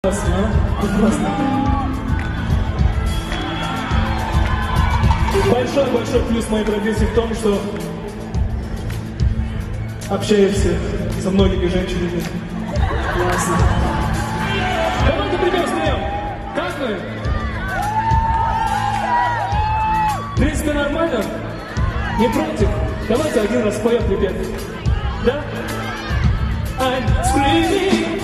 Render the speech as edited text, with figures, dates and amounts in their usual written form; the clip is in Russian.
Большой плюс моей профессии в том, что общаешься со многими женщинами. Ясно. Давайте пример снимем. Как мы? В принципе, нормально? Не против? Давайте один раз споем припев. Да? I'm screaming.